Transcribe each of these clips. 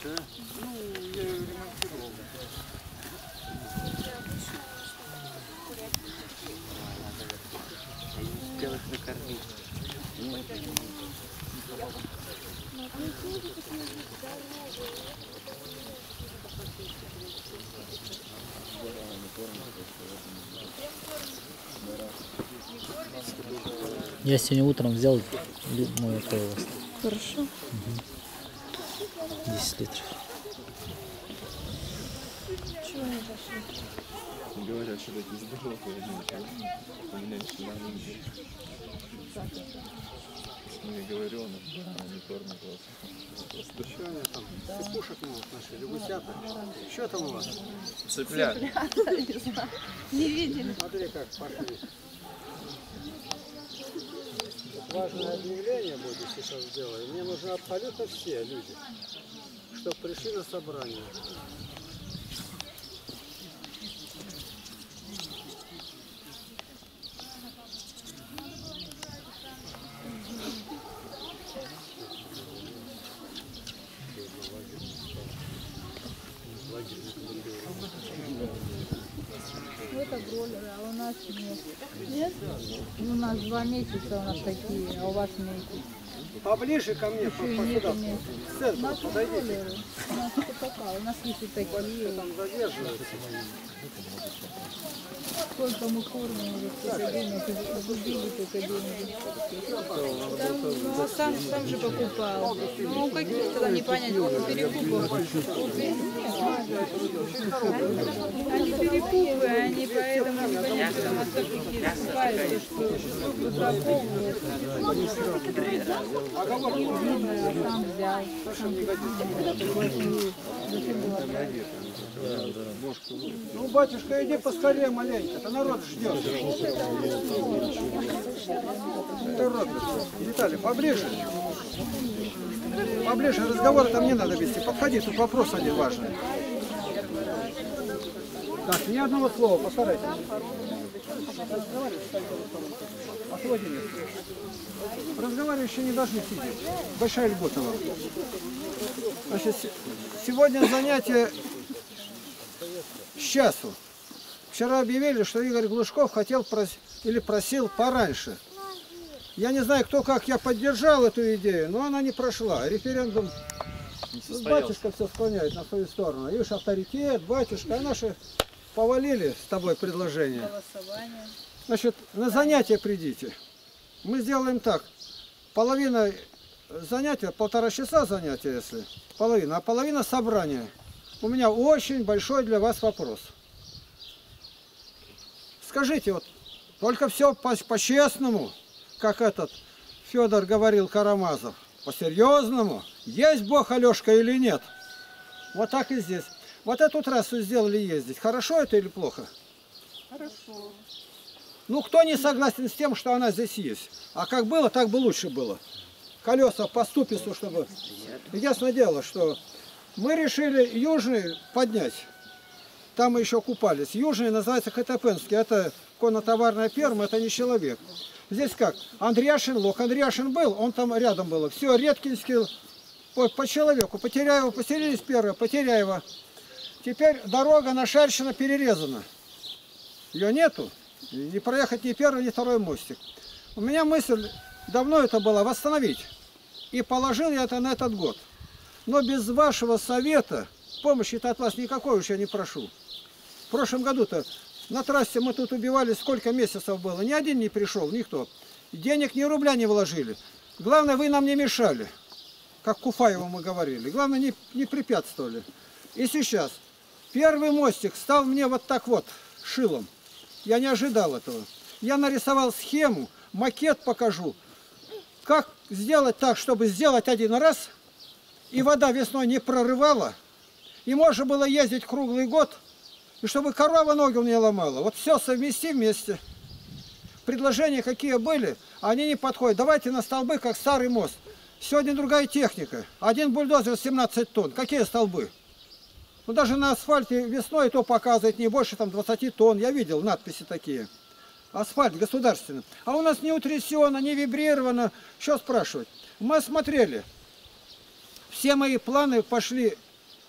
Да? Ну, я ее ремонтировал. Сделать накормить. Я сегодня утром взял мой колос. Хорошо. 10 литров. Чего не пошли? Говорят, что эти здоровые, поменяешь на ноги. Ну и говорю, он не кормит вас. Что они там? Из пушек могут нашли, гусята. Что там у вас? Цыплят. Не видели. Смотри, как пошли. Важное объявление будет сейчас сделать. Мне нужны абсолютно все люди, чтобы пришли на собрание. Это бройлеры, а у нас нет. Нет? У нас 2 месяца у нас такие, а у вас месяц. Поближе ко мне, Еще и сюда. нету месяца. В У центр нас подойдите. бройлеры. У нас это пока. У нас есть и такие. Там задерживаются. Сколько мы кормим уже столько денег, загубили только деньги. Там, ну, а сам же покупал. Ну, каких-то там не понять, перекупов. Они перекупы, они поэтому непонятно, там остатки покупаются, что упаковывают. Видно, а сам взял. Ну, батюшка, иди поскорее маленько, то народ ждет. Народ, Виталий, поближе. Поближе, разговор там не надо вести. Подходи, тут вопрос один важный. Так, ни одного слова, постарайтесь. Разговаривающие не должны сидеть. Большая льгота вам. Значит, сегодня занятие с часу. Вчера объявили, что Игорь Глушков хотел или просил пораньше. Я не знаю, кто как я поддержал эту идею, но она не прошла. Референдум, батюшка все склоняет на свою сторону. Видишь, авторитет, батюшка, а наши повалили с тобой предложение. Значит, на занятия придите. Мы сделаем так. Половина занятия, 1,5 часа занятия, если половина, а половина собрания. У меня очень большой для вас вопрос. Скажите, вот, только все по-честному, как этот Федор говорил, Карамазов, по-серьезному, есть Бог, Алешка, или нет? Вот так и здесь. Вот эту трассу сделали ездить. Хорошо это или плохо? Хорошо. Ну, кто не согласен с тем, что она здесь есть? А как было, так бы лучше было. Колеса по ступицу, чтобы... Ясно дело, что мы решили южный поднять. Там мы еще купались. Южный называется Хатапенский. Это коннотоварная ферма, это не человек. Здесь как? Андреашин, Лох. Андреашин был, он там рядом был. Все, Редкинский по человеку. Потеряева поселились первые, Потеряева. Теперь дорога на Шарьшино перерезана. Ее нету. Не проехать ни первый, ни второй мостик. У меня мысль давно это была восстановить. И положил я это на этот год. Но без вашего совета, помощи-то от вас никакой уж я не прошу. В прошлом году-то на трассе мы тут убивали, сколько месяцев было. Ни один не пришел, никто. Денег ни рубля не вложили. Главное, вы нам не мешали. Как Куфаеву мы говорили. Главное, не препятствовали. И сейчас первый мостик стал мне вот так вот, шилом. Я не ожидал этого. Я нарисовал схему, макет покажу. Как сделать так, чтобы сделать один раз, и вода весной не прорывала, и можно было ездить круглый год, и чтобы корова ноги не ломала. Вот все совмести вместе. Предложения какие были, они не подходят. Давайте на столбы, как старый мост. Сегодня другая техника. Один бульдозер 17 тонн. Какие столбы? Ну, даже на асфальте весной то показывает не больше там 20 тонн. Я видел надписи такие. Асфальт государственный. А у нас не утрясено, не вибрировано. Что спрашивать? Мы смотрели. Все мои планы пошли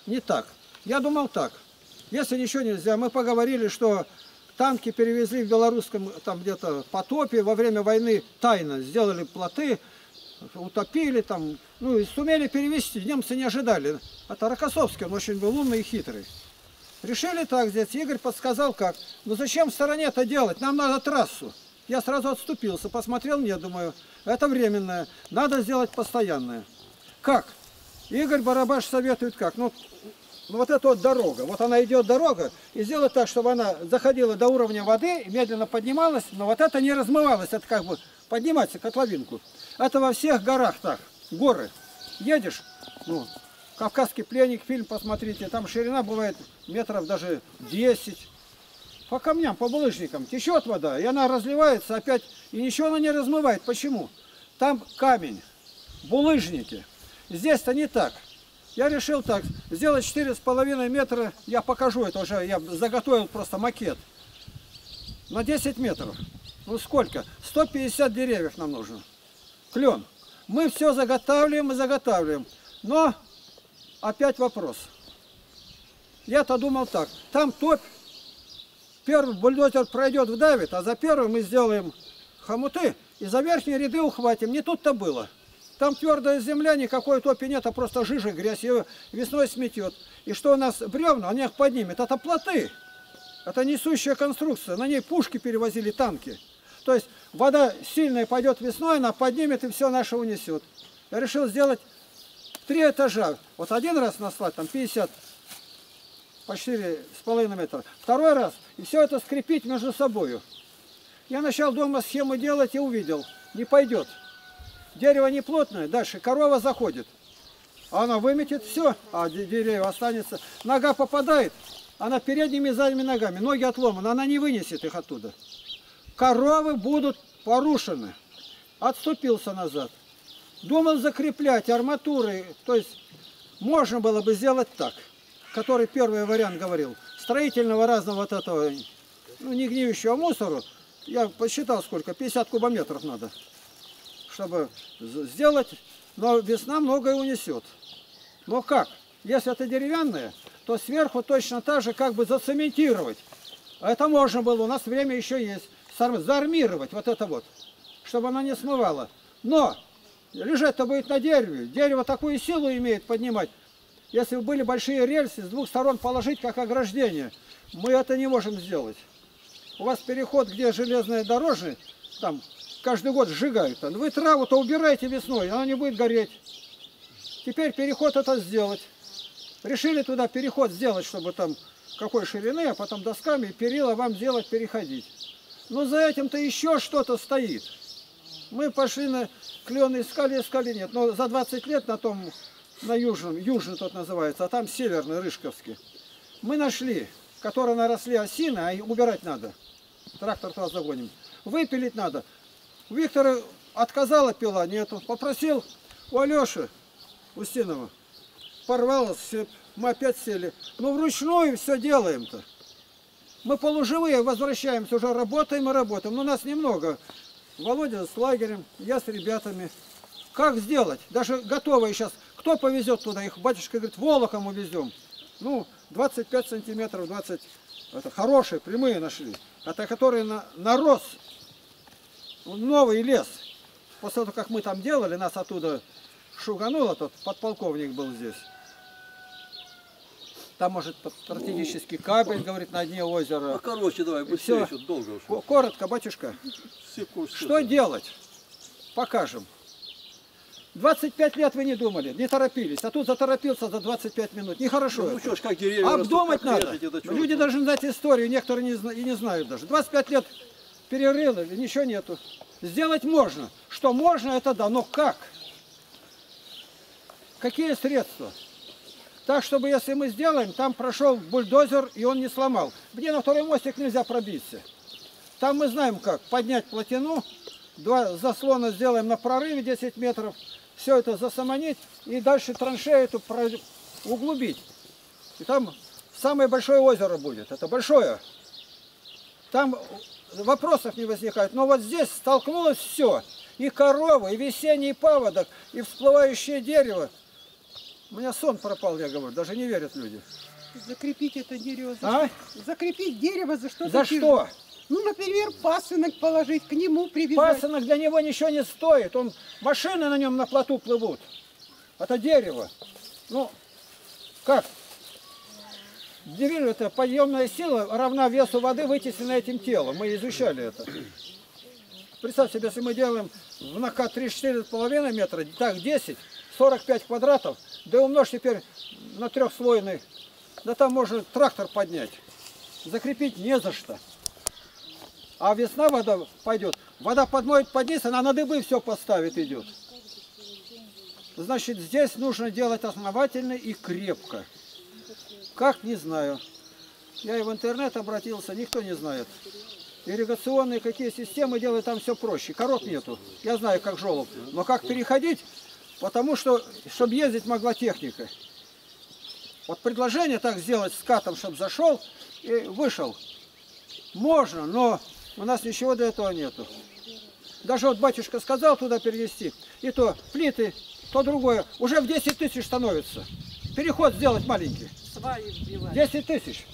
не так. Я думал так. Если ничего нельзя, мы поговорили, что танки перевезли в белорусском там где-то потопе во время войны тайно, сделали плоты, утопили там, ну и сумели перевезти, немцы не ожидали. Это Рокоссовский, он очень был умный и хитрый. Решили так здесь, Игорь подсказал как. Ну зачем в стороне это делать, нам надо трассу. Я сразу отступился, посмотрел, нет, думаю, это временное, надо сделать постоянное. Как? Игорь Барабаш советует как? Ну вот эта вот дорога, вот она идет дорога, и сделать так, чтобы она заходила до уровня воды, медленно поднималась, но вот это не размывалось, это как бы подниматься, котловинку. Это во всех горах так, горы. Едешь, ну, «Кавказский пленник», фильм посмотрите, там ширина бывает метров даже 10. По камням, по булыжникам течет вода, и она разливается опять, и ничего она не размывает. Почему? Там камень, булыжники. Здесь-то не так. Я решил так, сделать 4,5 метра, я покажу это уже, я заготовил просто макет. На 10 метров. Ну сколько? 150 деревьев нам нужно. Клен. Мы все заготавливаем и заготавливаем. Но опять вопрос. Я-то думал так, там топь, первый бульдозер пройдет, вдавит, а за первым мы сделаем хомуты и за верхние ряды ухватим. Не тут-то было. Там твердая земля, никакой топи нет, а просто жижа, грязь, ее весной сметет. И что у нас бревна, он их поднимет, это плоты. Это несущая конструкция, на ней пушки перевозили, танки. То есть вода сильная пойдет весной, она поднимет и все наше унесет. Я решил сделать 3 этажа. Вот один раз наслать, там 50, по 4,5 метра. Второй раз, и все это скрепить между собой. Я начал дома схему делать и увидел, не пойдет. Дерево не плотное, дальше корова заходит. Она выметит все, а дерево останется. Нога попадает, она передними и задними ногами, ноги отломаны, она не вынесет их оттуда. Коровы будут порушены. Отступился назад. Думал закреплять арматурой, то есть можно было бы сделать так, который первый вариант говорил. Строительного разного вот этого, ну, не гниющего мусора, я посчитал сколько, 50 кубометров надо, чтобы сделать, но весна многое унесет. Но как? Если это деревянное, то сверху точно так же как бы зацементировать. Это можно было, у нас время еще есть. Заармировать вот это вот, чтобы оно не смывало. Но лежать-то будет на дереве. Дерево такую силу имеет поднимать. Если бы были большие рельсы, с двух сторон положить как ограждение, мы это не можем сделать. У вас переход, где железная дорожная, там каждый год сжигают. Вы траву-то убираете весной, она не будет гореть. Теперь переход это сделать. Решили туда переход сделать, чтобы там какой ширины, а потом досками перила вам сделать, переходить. Но за этим-то еще что-то стоит. Мы пошли на клены, искали, нет. Но за 20 лет на том, на южном, южный тот называется, а там северный, Рыжковский. Мы нашли, которые наросли осины, а убирать надо. Трактор туда загоним. Выпилить надо. У Виктора отказала пила, нету. Попросил у Алеши Устинова. Порвалось, мы опять сели. Ну вручную все делаем-то. Мы полуживые возвращаемся, уже работаем и работаем. Но нас немного. Володя с лагерем, я с ребятами. Как сделать? Даже готовые сейчас. Кто повезет туда их? Батюшка говорит, волоком увезем. Ну, 25 сантиметров, 20. Это хорошие, прямые нашли. Это которые нарос. Новый лес. После того, как мы там делали, нас оттуда шугануло, тот подполковник был здесь. Там может стратегический кабель, говорит, на дне озера. А короче, давай, быстрее, еще долго уж. Коротко, батюшка. Что делать? Покажем. 25 лет вы не думали, не торопились, а тут заторопился за 25 минут. Нехорошо. Ну что ж, как деревья обдумать надо. Люди должны знать историю, некоторые и не знают даже. 25 лет перерыв, ничего нету. Сделать можно. Что можно, это да, но как? Какие средства? Так, чтобы если мы сделаем, там прошел бульдозер, и он не сломал. Где на второй мостик нельзя пробиться. Там мы знаем как. Поднять плотину, 2 заслона сделаем на прорыве 10 метров, все это засаманить, и дальше траншею эту углубить. И там самое большое озеро будет. Это большое. Там вопросов не возникает. Но вот здесь столкнулось все. И корова, и весенний паводок, и всплывающее дерево. У меня сон пропал, я говорю, даже не верят люди. Закрепить это дерево за А? что? Закрепить дерево за что? За что? Ну, например, пасынок положить, к нему привязать. Пасынок для него ничего не стоит. Машины на нем на плоту плывут. Это дерево. Ну, как? Дерево, это подъемная сила равна весу воды, вытесненной этим телом. Мы изучали это. Представь себе, если мы делаем в накат 3-4,5 метра, так 10, 45 квадратов, да умножь теперь на трехслойный, да там можно трактор поднять. Закрепить не за что. А весна вода пойдет, вода подмоет под низ, она на дыбы все поставит, идет. Значит, здесь нужно делать основательно и крепко. Как, не знаю. Я и в интернет обратился, никто не знает. Ирригационные какие системы делают, там все проще. Корот нету. Я знаю, как желоб. Но как переходить, потому что, чтобы ездить могла техника. Вот предложение так сделать скатом, чтобы зашел и вышел. Можно, но у нас ничего для этого нету. Даже вот батюшка сказал туда перенести, и то плиты, то другое. Уже в 10 тысяч становится. Переход сделать маленький. 10 тысяч.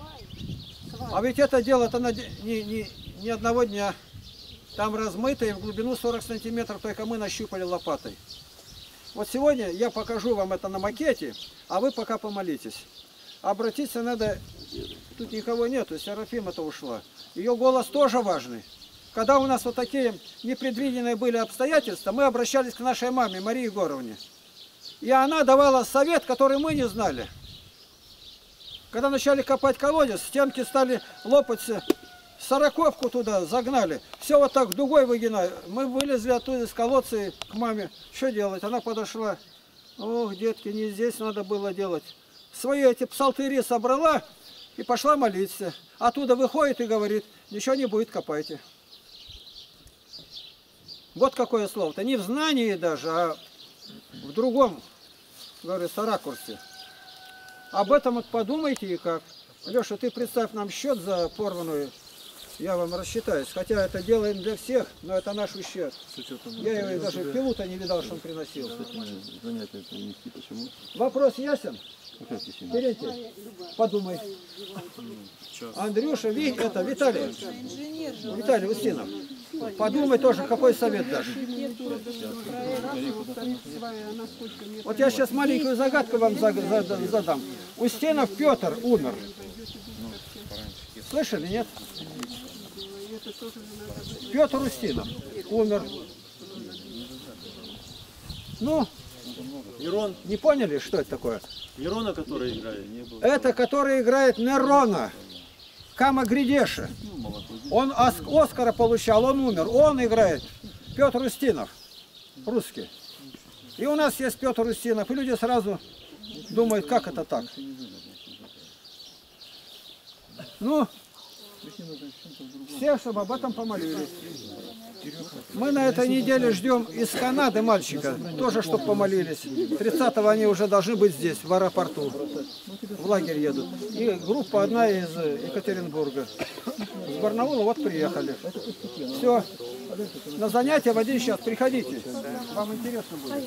А ведь это дело-то не одного дня. Там размыто и в глубину 40 сантиметров только мы нащупали лопатой. Вот сегодня я покажу вам это на макете, а вы пока помолитесь. Обратиться надо, тут никого нету, Серафима-то ушла. Ее голос тоже важный. Когда у нас вот такие непредвиденные были обстоятельства, мы обращались к нашей маме, Марии Егоровне. И она давала совет, который мы не знали. Когда начали копать колодец, стенки стали лопаться, сороковку туда загнали. Все вот так дугой выгинали. Мы вылезли оттуда из колодца к маме. Что делать? Она подошла. Ох, детки, не здесь надо было делать. Свои эти псалтыри собрала и пошла молиться. Оттуда выходит и говорит, ничего не будет, копайте. Вот какое слово-то. Не в знании даже, а в другом, говорится, ракурсе. Об этом вот подумайте и как. Леша, ты представь нам счет за порванную, я вам рассчитаюсь. Хотя это делаем для всех, но это наш ущерб. Я его даже пилу-то не видал, что он приносил. Вопрос ясен? Берите, подумай. Андрюша, это Виталий. Виталий Устинов. Подумай тоже, какой совет дашь. Вот я сейчас маленькую загадку вам задам. Устинов Петр умер. Слышали, нет? Петр Устинов умер. Ну, Нерон, не поняли, что это такое? Нерона, который играет, не было. Это который играет Нерона, Кама Гридеша. Он Оскара получал, он умер. Он играет Петр Устинов, русский. И у нас есть Петр Устинов, и люди сразу думают, как это так. Ну, все, чтобы об этом помолились. Мы на этой неделе ждем из Канады мальчика, тоже чтобы помолились. 30-го они уже должны быть здесь, в аэропорту. В лагерь едут. И группа одна из Екатеринбурга. С Барнаула вот приехали. Все. На занятия в 1 час. Приходите. Вам интересно будет.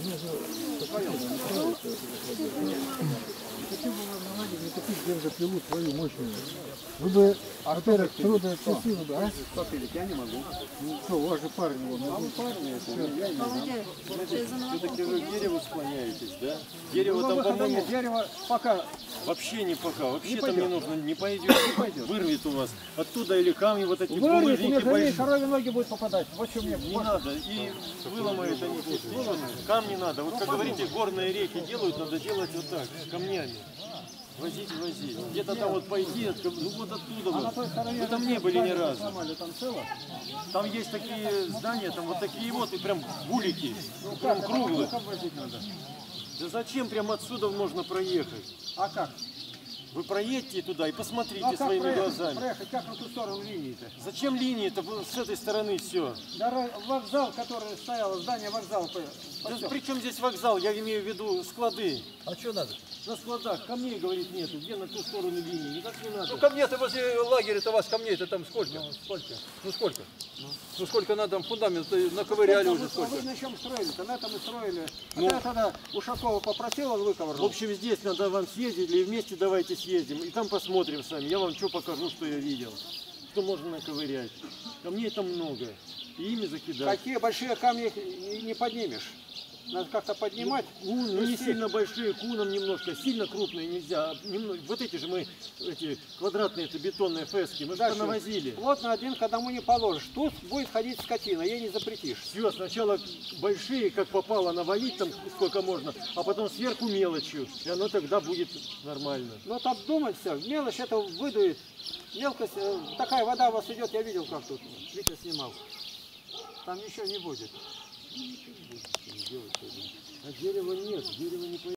Почему бы вам наладили не купить бензопилу свою мощную? Вы бы, во-первых, трудоотпустили бы, а? Я не могу. Ну что, у вас же парни вон. Все-таки вы к дереву склоняетесь, да? Дерево там, по-моему, Дерево пока вообще не пока. Вообще Не там пойдет. не нужно, не пойдет. Вырвет у вас. Оттуда или камни, вот эти вырвет, булыжники между ней большие. коровьи ноги будут попадать. Вот что мне. Не надо. И выломают они здесь. Камни надо. Вот как говорите, горные реки делают, надо делать вот так, с камнями. Возить. Где-то там вот пойти, ну вот оттуда вот. Вы там не были ни разу. Там есть такие здания, там вот такие вот, и прям булики, прям круглые. Да зачем прям отсюда можно проехать? А как? Вы проедьте туда и посмотрите Ну, а как своими проехать? глазами. Проехать как на ту сторону линии-то? Зачем линии-то с этой стороны все? Вокзал, который стоял, здание вокзала. Да при чем здесь вокзал? Я имею в виду склады. А что надо? На складах камней, говорит, нету. Где на ту сторону линии? Никак не надо. Ну камней-то возле лагеря-то у вас камней-то там сколько? Сколько? Ну сколько? Ну сколько надо там фундамент наковыряли уже А сколько? вы на чем строили-то? На этом и строили. Ну. Я тогда Ушакова попросил, он В выковырнул. общем, здесь надо вам съездить, или вместе давайте съездим. И там посмотрим сами. Я вам что покажу, что я видел. Что можно наковырять. Камней там много. И ими закидать. Какие большие камни не поднимешь. Надо как-то поднимать. Ну не сильно большие, куном немножко, сильно крупные нельзя. Вот эти же мы, эти квадратные, это бетонные фески, мы же Дальше. навозили. Плотно один к одному не положишь. Тут будет ходить скотина, ей не запретишь. Все, сначала большие, как попало, навалить там сколько можно, а потом сверху мелочью. И оно тогда будет нормально. Но так думать все, мелочь это выдует. Мелкость, такая вода у вас идет, я видел, как тут Витя снимал. Там ничего не будет. А дерева нет, дерево не